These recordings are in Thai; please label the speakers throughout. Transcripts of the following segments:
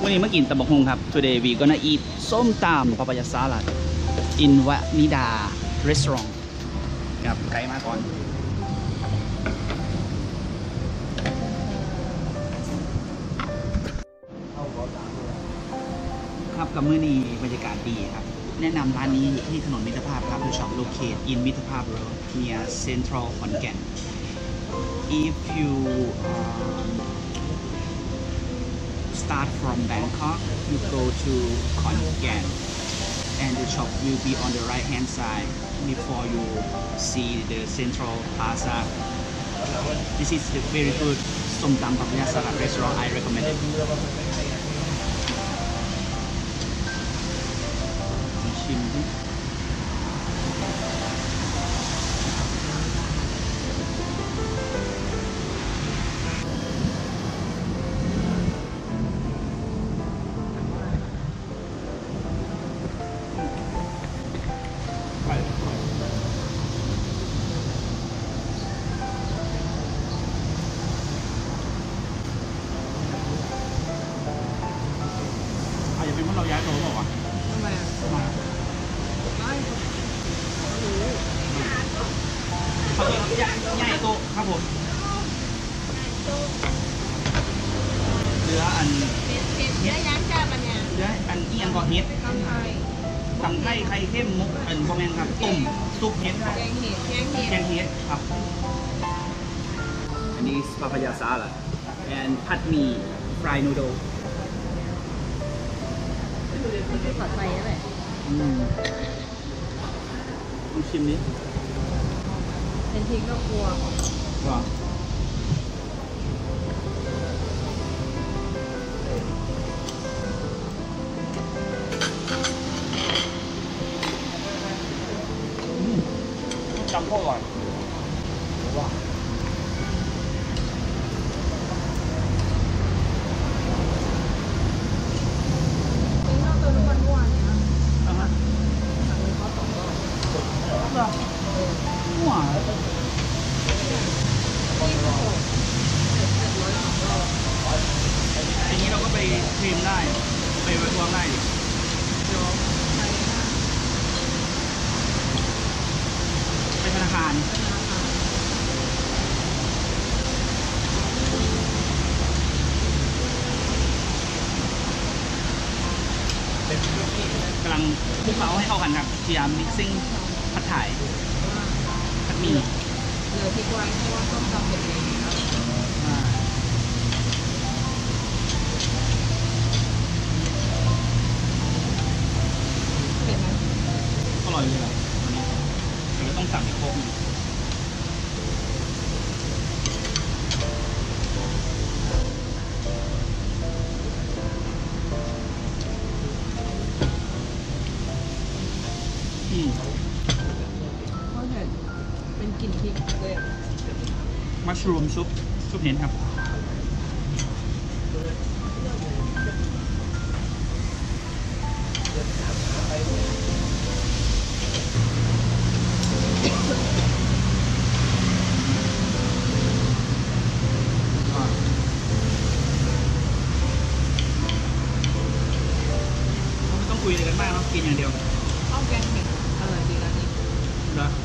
Speaker 1: วันนี้มากินตำบักฮงครับ Today we gonna eat ส้มตำ papaya salad in Vanida restaurant ครับไกลมาก่อนครับกับมื้อนี้บรรยากาศดีครับแนะนำร้านนี้ที่ถนนมิตรภาพครับดูช็อปโลเคท in มิตรภาพ road near Central ขอนแก่น if you start from Bangkok you go to Khon Kaen and the shop will be on the right hand side before you see the Central Plaza. This is a very good Som Tam Papaya Salad restaurant. I recommend it. ชิมดิอย่าเป็นว่าเราย้ายโต๊ะเปล่าวะทำไมอ่ะมาเขาย้ายโต๊ะครับผมเหลืออันเฮ็ดย้ายจ้ามันเนี่ยเหลืออันอีอันก่อเฮ็ดตำไทยไข่เข้มมุกอันคอมเมนต์ครับต้มซุปเฮ็ดครับแกงเฮ็ดครับอันนี้ปาปายาซาล่ะ and ผัดหมี่ fried noodle
Speaker 2: มันคือผัดไทยนั่นแหละ
Speaker 1: ลองชิมดิ
Speaker 2: เป็นทิ้งก็กลัว
Speaker 1: ว้าวจำพวกก่อนว้าวอย่างนี้เราก็ไปเทรนได้ไปไว้รวมได้ไปธนาคารกำลังคลุกเคล้าให้เข้ากันครับพยายามมิกซิ่งผัดไทยผัดหมี่
Speaker 2: เหลือพริกไว้เพราะว่าส้มตำเป็นเองเผ็ดไหม
Speaker 1: อร่อยเลยวันนี้เดี๋ยวต้องสั่งอีกโค้กนึง
Speaker 2: เพราะเผ็ดเป็นกลิ่นพริกเลย
Speaker 1: มัชรูมซุปเห็นครับไม่ต้องคุยอะไรกันมากเนาะกินอย่างเดียว
Speaker 2: ข้าวแกงเผ็ดอร่อยดีร้านนี้
Speaker 1: เหรอ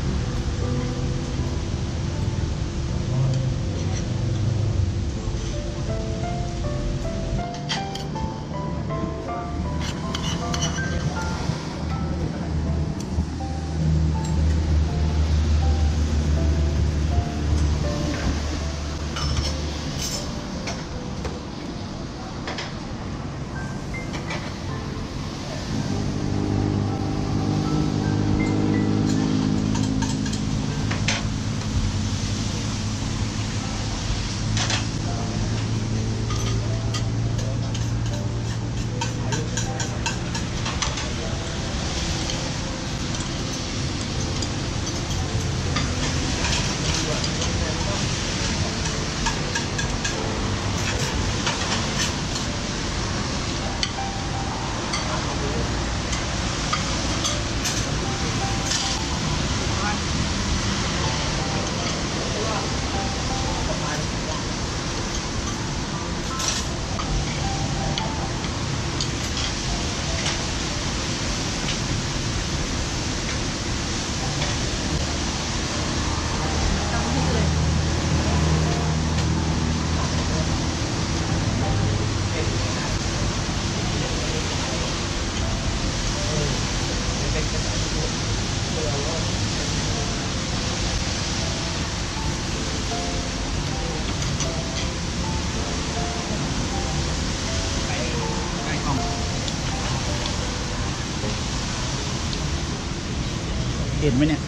Speaker 1: เห็นไหมเนี่ย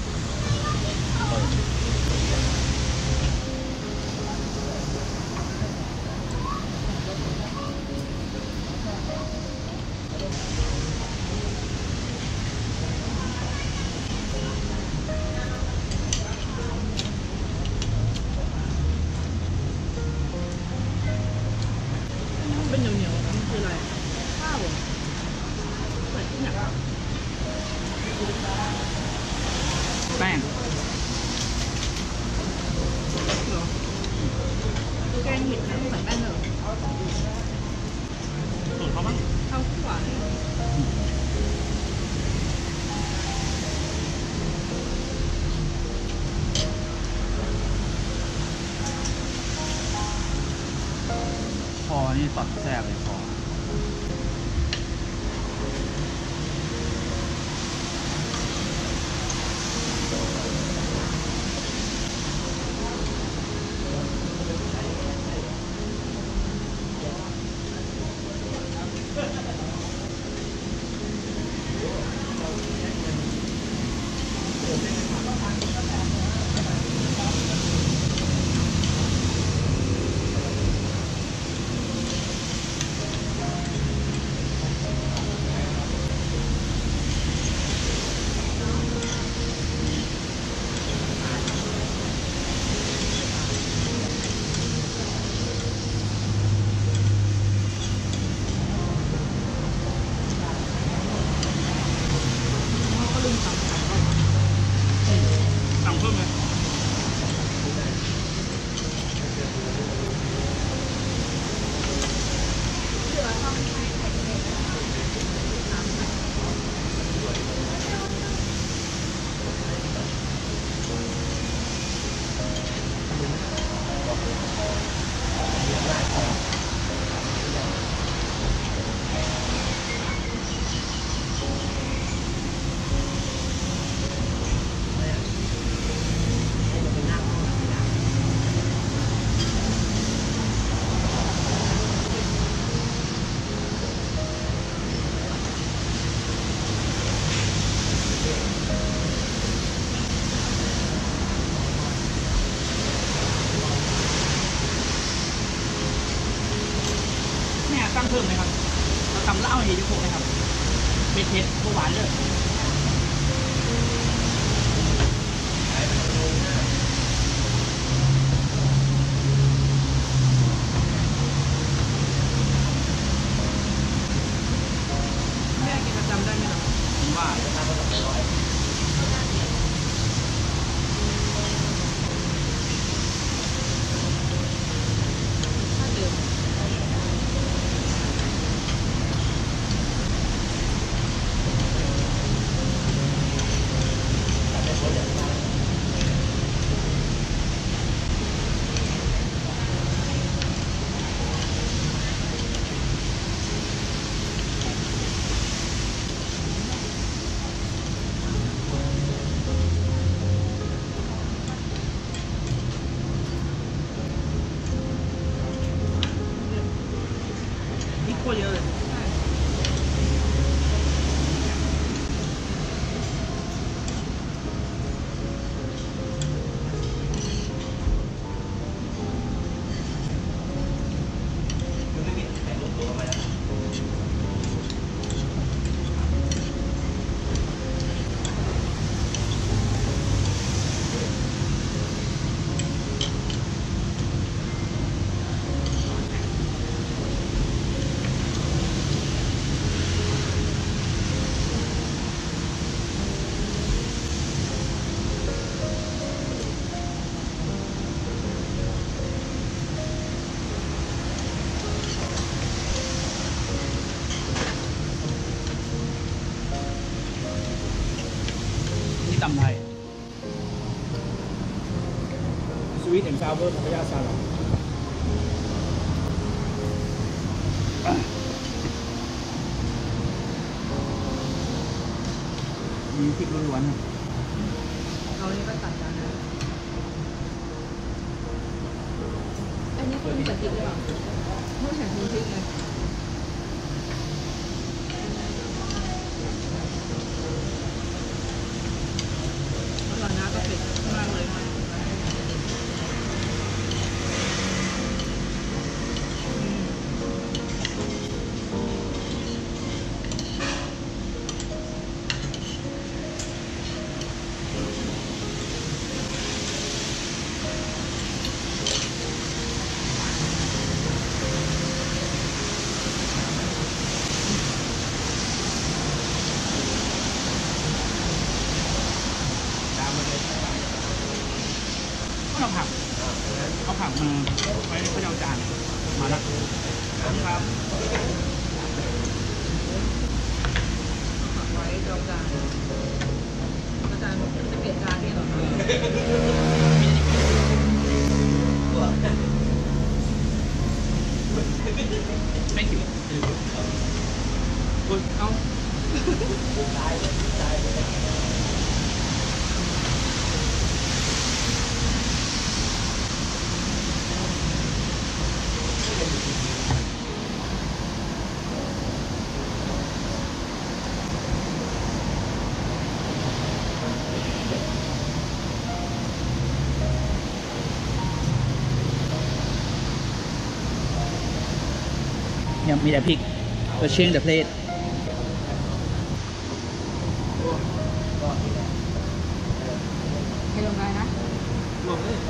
Speaker 2: เป็นเหนียวๆมันคืออะไรข้าวเหรอเหมือนที่ไหน
Speaker 1: แป้ง
Speaker 2: เหรอแกงเห็ดนะเหมือนแป้งเหรอ
Speaker 1: สูตรเขาบ้าง
Speaker 2: ข้าวคั่วเลย
Speaker 1: คอนี่สอดแซ่บเลยคอ
Speaker 2: ก็ลืมสั่งไก่ก็
Speaker 1: สั่งเพิ่มเลย
Speaker 2: เหลือทำไข่ไข่เค็มน้ำไข่
Speaker 1: เนี่ยตั้งเพิ่มไหมครับเราตำเหล้าอย่างนี้พวกไหมครับเผ็ดๆหวานเลย
Speaker 2: แม่กินประจำได้ไหมเนาะ
Speaker 1: ผมว่า
Speaker 2: ถ้าเดิม
Speaker 1: นี่โคตรเยอะเลย
Speaker 2: ใช่
Speaker 1: นี่ตำไทยสวีทแอนด์ซาวเวอร์พัทยาซาลัดมีพริกล้วนๆนะ
Speaker 2: เรานี่ก็ตัดจานนะอันนี้คือใส่พริกหรือเปล่าไม่ใส่พริกเลย
Speaker 1: ผักมาไว้พระเจ้าจานมาแล้วครับ
Speaker 2: ผักไว้จองจานอาจารย์จะเปลี่ยนจานนี่เหรอคะ
Speaker 1: ไม่กินคุณเอายังมีแต่พริกก็เชียงแต่เพลท
Speaker 2: ให้ลงได้นะ
Speaker 1: รวมเลย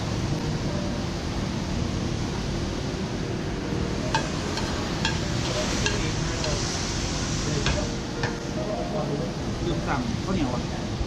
Speaker 1: ลืมสั่งข้าวเหนียวอ่ะ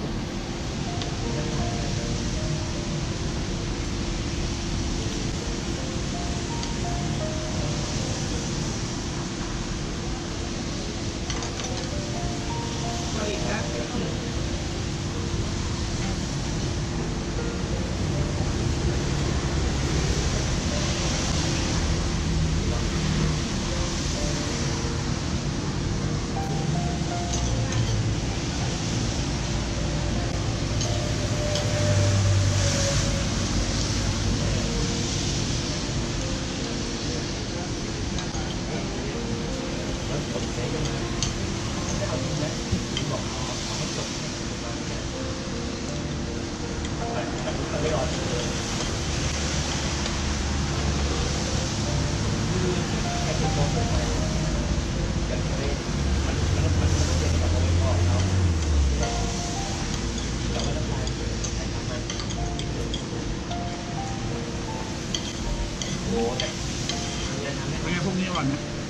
Speaker 1: เป็นไงพวกนี้อร่อยไหม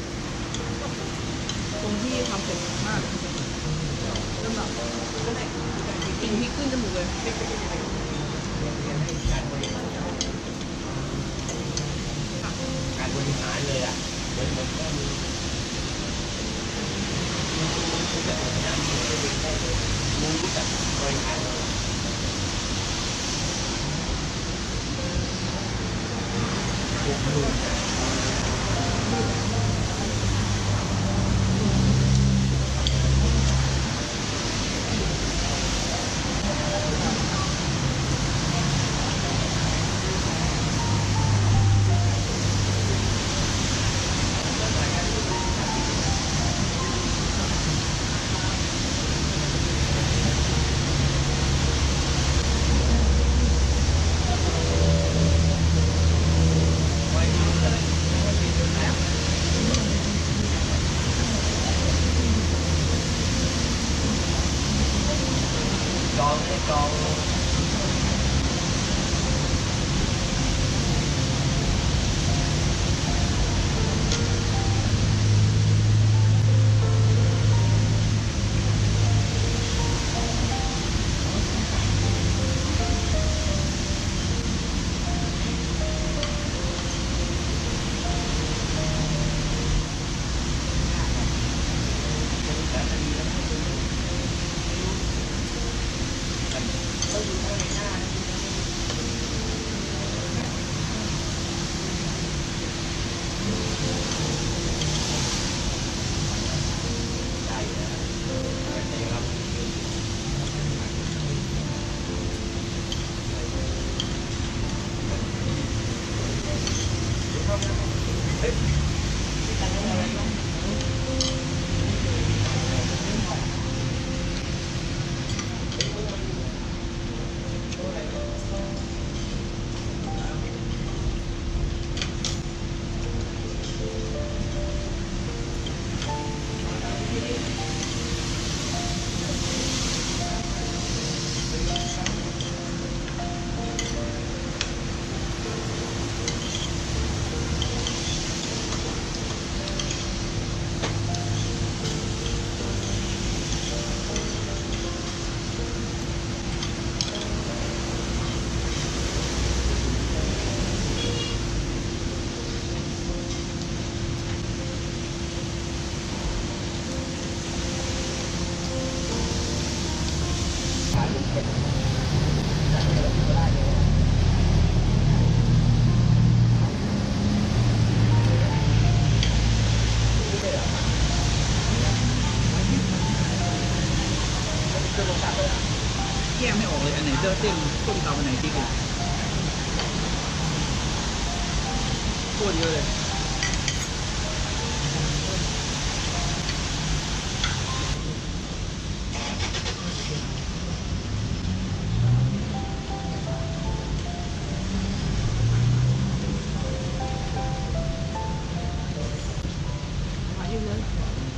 Speaker 2: ตรงที่ทำเสร็จมากจนแบบกินพริกขึ้นจมูกเลย
Speaker 3: การบริหารเลยอ่ะเหมือนก็มีรู้จักบริหารรู้จักบริหาร
Speaker 1: ยกไม่ออกเลยอันไหนเส้นต้มตำอันไหนพริกอ่ะโคตรเยอะเลย
Speaker 2: มาอยู่เลย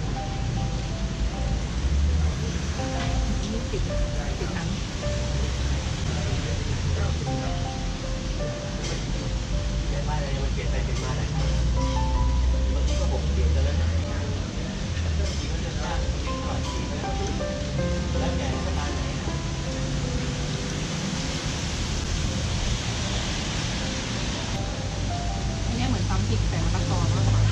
Speaker 2: นี่ติดหนัง
Speaker 3: มาเลยมันเปลี่ยนไปเปลี่ยนมาเลยบางทีก็6 เปลี่ยนกันแล้วนะเรื่องจริงมันจะยากจริงก่อนจริงแล้วแกก็ตายไหน
Speaker 2: อันนี้เหมือนตำพริกแต่มะละกอมากกว่า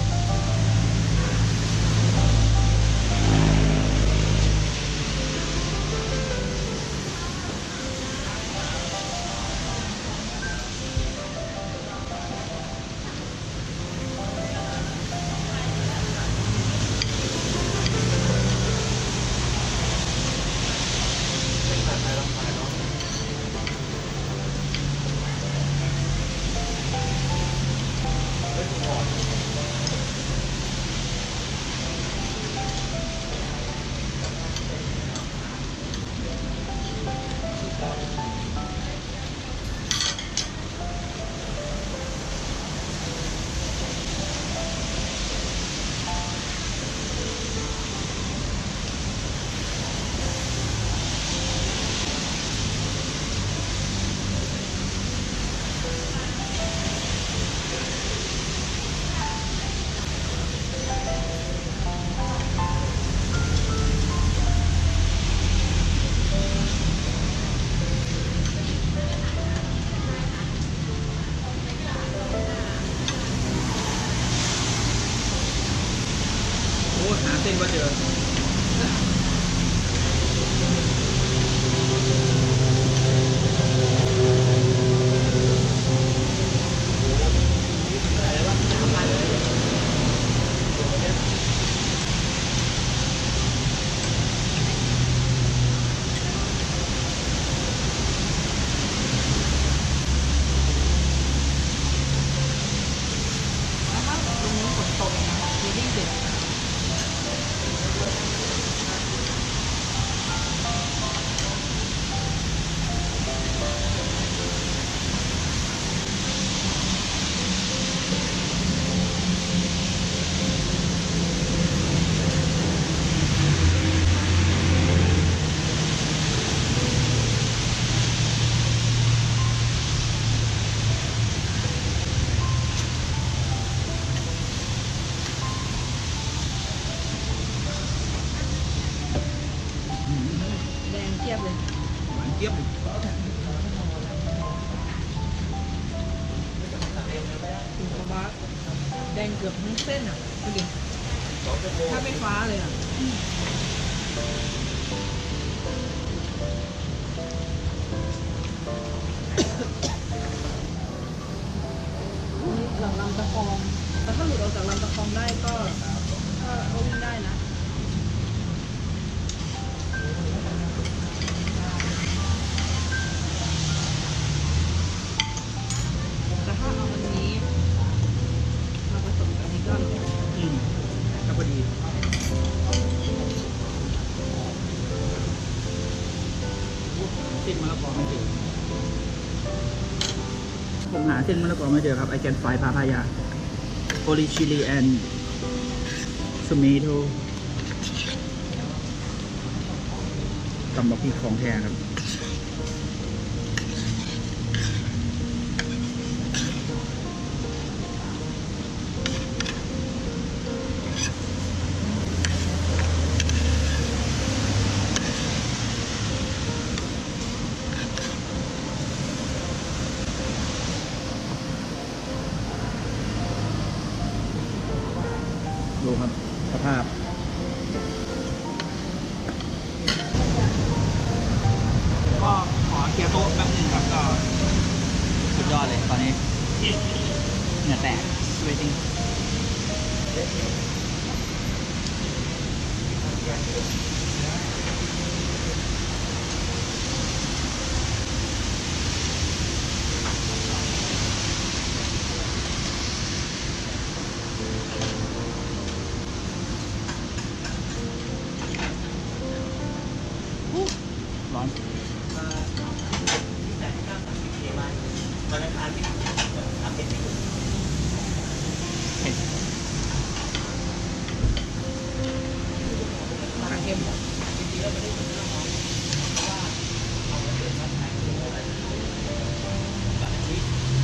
Speaker 1: โอ้หาเส้นว่าเจอ
Speaker 2: แล้วถ้าตรงนี้ฝนตกนะมีดิ้งเด็ดแดงเทียบเลย
Speaker 1: หวานเจี๊ยบเลย
Speaker 2: ถึงกับว่าแดงเกือบทั้งเส้นอ่ะดูดิถ้าไม่ฟ้าเลยอ่ะนี่หลังลำตะคองแต่ถ้าหลุดออกจากลำตะคองได้ก็วิ่งได้นะแต่ถ้าเอาอันนี้มาผสมกับอันนี้ก็
Speaker 1: ก็พอดีเส้นมะละกอไม่เจอผมหาเส้นมะละกอไม่เจอครับ I can find papaya only chili and tomato ตำบักพริกของแท้ครับดูครับสภาพก็ขอเคลียร์โต๊ะแป๊บนึงครับก็สุดยอดเลยตอนนี้เหงื่อแตก sweating ร้อน
Speaker 3: แต่ที่นั่งตัดสินใจมาวันอังคารที่ทำเป็นที่สุด
Speaker 1: เผ็ด
Speaker 2: ขาเค็ม
Speaker 3: จริงๆแล้วไม่ได้เป็นเรื่องของเพราะว่าเอาเงินเดือนมาใช้ที่อะไรแบบนี้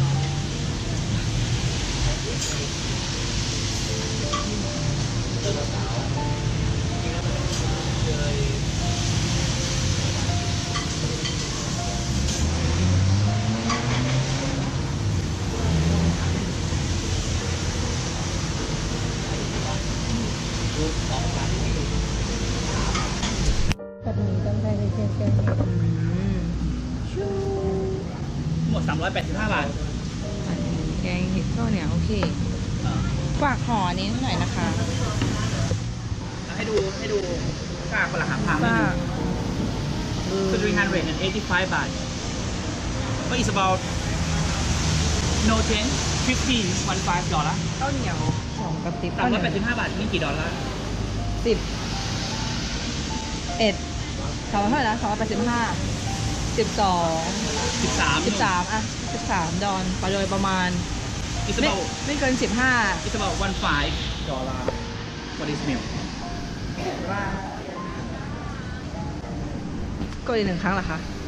Speaker 3: เจอสาวจริงๆแล้วมันเคย
Speaker 2: แบบนี้ต้องใช้ในเชียงแกง
Speaker 1: หมด 385 บาท
Speaker 2: แกงเห็ดข้าวเหนียวโอเคฝากห่อนี้หน่อยนะคะ
Speaker 1: ให้ดูค่าคนละหางทาง
Speaker 2: ฝาก
Speaker 1: คือ385 บาท but it's about no 10 15 $15
Speaker 2: ข้าวเหนียว2กระติบ
Speaker 1: 385 บาทนี่กี่ดอลลาร์
Speaker 2: 10 2เท่าไหร่นะ285 12 13อ่ะ13 ดอนไปโดยประมาณ
Speaker 1: it's
Speaker 2: ไม่
Speaker 1: about
Speaker 2: ไม่เกิน 15
Speaker 1: it's about $15 for this meal
Speaker 2: กดอีก1 ครั้งเหรอคะ